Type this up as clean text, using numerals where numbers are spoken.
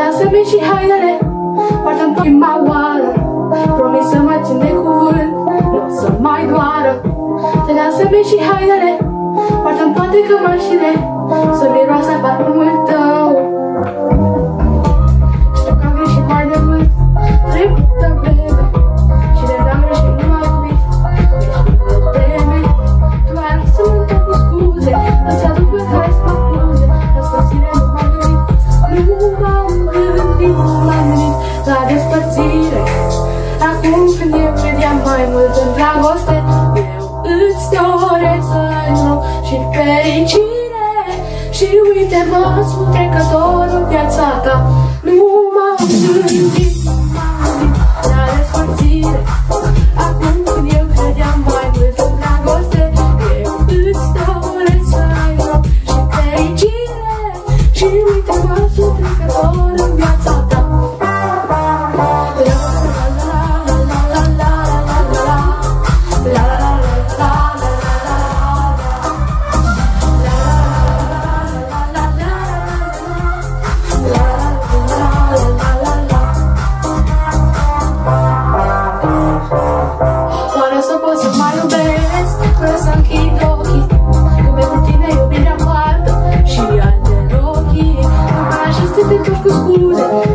lasă bine și haidele, poartă-mi prima oară. Promis să mă țin de cuvânt, nu o să mai doară. Te lasă bine și haidele, poartă-mi toate cămășile, să miroasă parfumul tău. Știu că am greșit mai de mult, trecută vreme, și de n-am greșit nu m-am iubit, deci nu te teme. Tu ai lăsat să mă cu scuze, îți aduc pe care să mă acuze, răspățire nu m-am gândit, nu m-am gândit la despărțire. Acum când eu credeam mai mult în dragoste, eu îți doresc să-i rog și fericire. Și uite-mă, sunt trecător în viața ta, nu m-am gândit la despărțire. Acum când eu credeam mai mult în dragoste, eu îți doresc să-i rog și fericire. Și uite-mă, sunt trecător în viața ta. Oare o să pot să mai iubesc fără să închid ochii? Când pentru tine iubirea poartă și alte rochii. Nu mai așa să te întorci cu scuze,